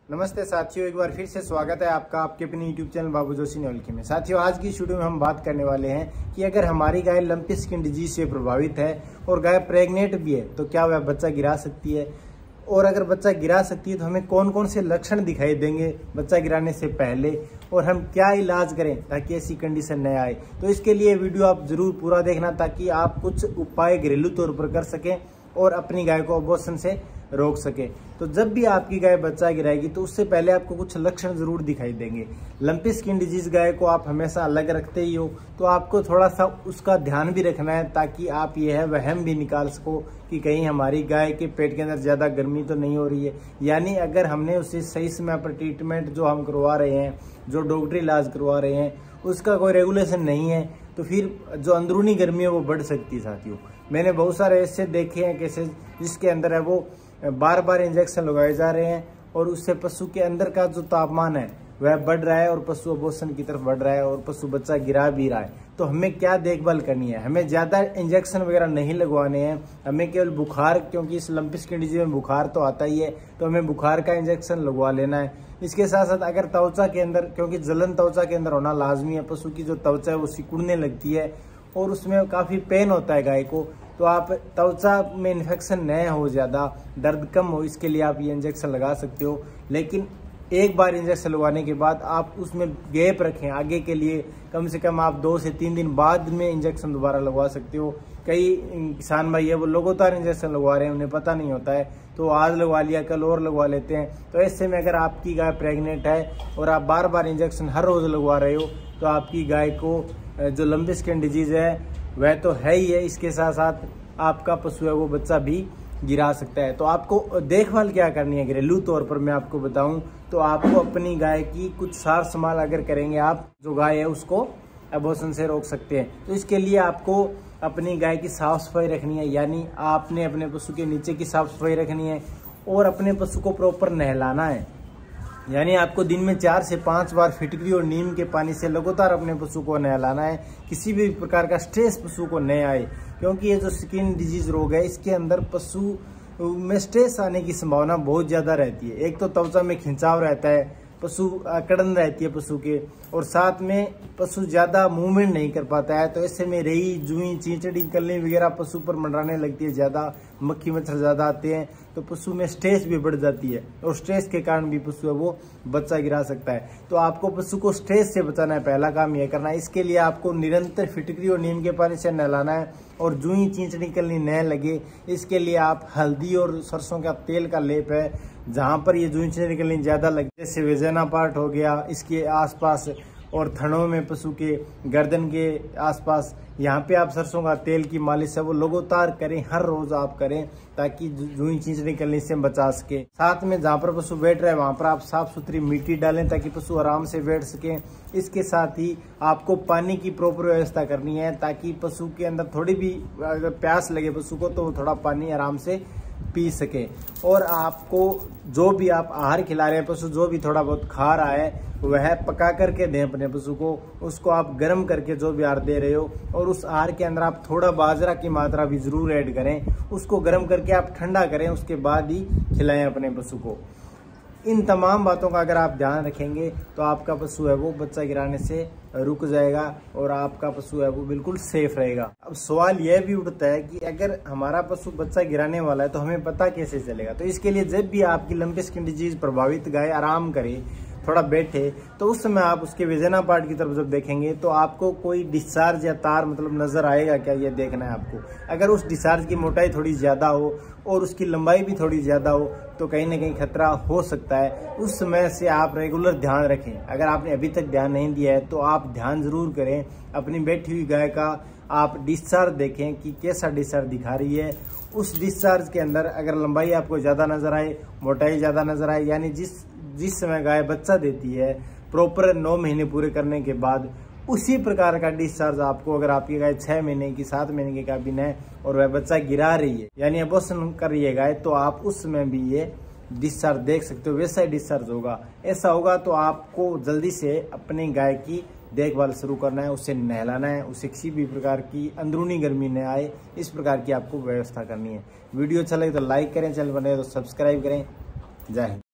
नमस्ते साथियों, एक बार फिर से स्वागत है आपका आपके अपने YouTube चैनल बाबू जोशी नौलखी में। साथियों, आज की वीडियो में हम बात करने वाले हैं कि अगर हमारी गाय लंपी स्किन डिजीज से प्रभावित है और गाय प्रेग्नेंट भी है तो क्या वह बच्चा गिरा सकती है, और अगर बच्चा गिरा सकती है तो हमें कौन कौन से लक्षण दिखाई देंगे बच्चा गिराने से पहले, और हम क्या इलाज करें ताकि ऐसी कंडीशन न आए। तो इसके लिए वीडियो आप जरूर पूरा देखना ताकि आप कुछ उपाय घरेलू तौर पर कर सकें और अपनी गाय को अबॉर्शन से रोक सके। तो जब भी आपकी गाय बच्चा गिराएगी तो उससे पहले आपको कुछ लक्षण जरूर दिखाई देंगे। लंपी स्किन डिजीज गाय को आप हमेशा अलग रखते ही हो तो आपको थोड़ा सा उसका ध्यान भी रखना है ताकि आप यह वहम भी निकाल सको कि कहीं हमारी गाय के पेट के अंदर ज्यादा गर्मी तो नहीं हो रही है। यानी अगर हमने उसे सही समय पर ट्रीटमेंट जो हम करवा रहे हैं, जो डॉक्टरी इलाज करवा रहे हैं, उसका कोई रेगुलेशन नहीं है तो फिर जो अंदरूनी गर्मी है वो बढ़ सकती है। साथियों, मैंने बहुत सारे ऐसे देखे हैं केसेस जिसके अंदर है वो बार बार इंजेक्शन लगाए जा रहे हैं और उससे पशु के अंदर का जो तापमान है वह बढ़ रहा है और पशु अबॉर्शन की तरफ बढ़ रहा है और पशु बच्चा गिरा भी रहा है। तो हमें क्या देखभाल करनी है, हमें ज्यादा इंजेक्शन वगैरह नहीं लगवाने हैं, हमें केवल बुखार, क्योंकि इस लंपी स्किन डिजीज में बुखार तो आता ही है तो हमें बुखार का इंजेक्शन लगवा लेना है। इसके साथ साथ अगर त्वचा के अंदर, क्योंकि जलन त्वचा के अंदर होना लाजमी है, पशु की जो त्वचा है वो सिकुड़ने लगती है और उसमें काफी पेन होता है गाय को, तो आप त्वचा में इन्फेक्शन न हो, ज्यादा दर्द कम हो, इसके लिए आप ये इंजेक्शन लगा सकते हो। लेकिन एक बार इंजेक्शन लगवाने के बाद आप उसमें गैप रखें आगे के लिए, कम से कम आप 2 से 3 दिन बाद में इंजेक्शन दोबारा लगवा सकते हो। कई किसान भाई है वो लगातार इंजेक्शन लगवा रहे हैं, उन्हें पता नहीं होता है तो आज लगवा लिया कल और लगवा लेते हैं। तो ऐसे में अगर आपकी गाय प्रेग्नेंट है और आप बार बार इंजेक्शन हर रोज लगवा रहे हो तो आपकी गाय को जो लंपी स्किन डिजीज है वह तो है ही है, इसके साथ साथ आपका पशु है वो बच्चा भी गिरा सकता है। तो आपको देखभाल क्या करनी है घरेलू तौर पर मैं आपको बताऊं तो आपको अपनी गाय की कुछ सार संभाल अगर करेंगे आप, जो गाय है उसको अबॉर्शन से रोक सकते हैं। तो इसके लिए आपको अपनी गाय की साफ सफाई रखनी है, यानी आपने अपने पशु के नीचे की साफ सफाई रखनी है और अपने पशु को प्रॉपर नहलाना है। यानी आपको दिन में 4 से 5 बार फिटकरी और नीम के पानी से लगातार अपने पशु को नहलाना है। किसी भी प्रकार का स्ट्रेस पशु को न आए, क्योंकि ये जो स्किन डिजीज रोग है इसके अंदर पशु में स्ट्रेस आने की संभावना बहुत ज्यादा रहती है। एक तो त्वचा में खिंचाव रहता है, पशु अकड़न रहती है पशु के, और साथ में पशु ज्यादा मूवमेंट नहीं कर पाता है। तो ऐसे में रही जुई चींचड़ी कलनी वगैरह पशु पर मंडराने लगती है, ज्यादा मक्खी मच्छर ज्यादा आते हैं तो पशु में स्ट्रेस भी बढ़ जाती है और स्ट्रेस के कारण भी पशु है वो बच्चा गिरा सकता है। तो आपको पशु को स्ट्रेस से बचाना है, पहला काम यह करना है। इसके लिए आपको निरंतर फिटकरी और नीम के पानी से नहलाना है और जुई चींचड़ी कलनी न लगे इसके लिए आप हल्दी और सरसों का तेल का लेप है, जहां पर ये जुई चींचड़ी कलनी ज्यादा लगे, जैसे वेजेना पार्ट हो गया, इसके आसपास और थनों में, पशु के गर्दन के आसपास, यहाँ पे आप सरसों का तेल की मालिश है वो लगातार करें, हर रोज आप करें ताकि जुई चींचड़ी कलनी से बचा सके। साथ में जहाँ पर पशु बैठ रहा है वहां पर आप साफ सुथरी मिट्टी डालें ताकि पशु आराम से बैठ सके। इसके साथ ही आपको पानी की प्रॉपर व्यवस्था करनी है ताकि पशु के अंदर थोड़ी भी अगर प्यास लगे पशु को तो वो थोड़ा पानी आराम से पी सके। और आपको जो भी आप आहार खिला रहे हैं, पशु जो भी थोड़ा बहुत खा रहा है वह पका करके दें अपने पशु को, उसको आप गर्म करके जो भी आहार दे रहे हो, और उस आहार के अंदर आप थोड़ा बाजरा की मात्रा भी जरूर ऐड करें, उसको गर्म करके आप ठंडा करें, उसके बाद ही खिलाएं अपने पशु को। इन तमाम बातों का अगर आप ध्यान रखेंगे तो आपका पशु है वो बच्चा गिराने से रुक जाएगा और आपका पशु है वो बिल्कुल सेफ रहेगा। अब सवाल यह भी उठता है कि अगर हमारा पशु बच्चा गिराने वाला है तो हमें पता कैसे चलेगा। तो इसके लिए जब भी आपकी लंपी स्किन डिजीज प्रभावित गाय आराम करे, थोड़ा बैठे, तो उस समय आप उसके वेजेना पार्ट की तरफ जब देखेंगे तो आपको कोई डिस्चार्ज या तार मतलब नजर आएगा क्या, ये देखना है आपको। अगर उस डिस्चार्ज की मोटाई थोड़ी ज्यादा हो और उसकी लंबाई भी थोड़ी ज्यादा हो तो कहीं ना कहीं खतरा हो सकता है। उस समय से आप रेगुलर ध्यान रखें। अगर आपने अभी तक ध्यान नहीं दिया है तो आप ध्यान जरूर करें, अपनी बैठी हुई गाय का आप डिस्चार्ज देखें कि कैसा डिस्चार्ज दिखा रही है। उस डिस्चार्ज के अंदर अगर लंबाई आपको ज्यादा नजर आए, मोटाई ज्यादा नजर आए, यानी जिस समय गाय बच्चा देती है प्रॉपर 9 महीने पूरे करने के बाद, उसी प्रकार का डिस्चार्ज आपको, अगर आपकी गाय 6 महीने की 7 महीने की गाभिन है और वह बच्चा गिरा रही है यानी अबॉर्शन कर रही है गाय, तो आप उस समय भी ये डिस्चार्ज देख सकते हो, वैसा ही डिस्चार्ज होगा। ऐसा होगा तो आपको जल्दी से अपनी गाय की देखभाल शुरू करना है, उसे नहलाना है, उसे किसी भी प्रकार की अंदरूनी गर्मी न आए, इस प्रकार की आपको व्यवस्था करनी है। वीडियो अच्छा लगे तो लाइक करें, चैनल बने तो सब्सक्राइब करें। जय हिंद।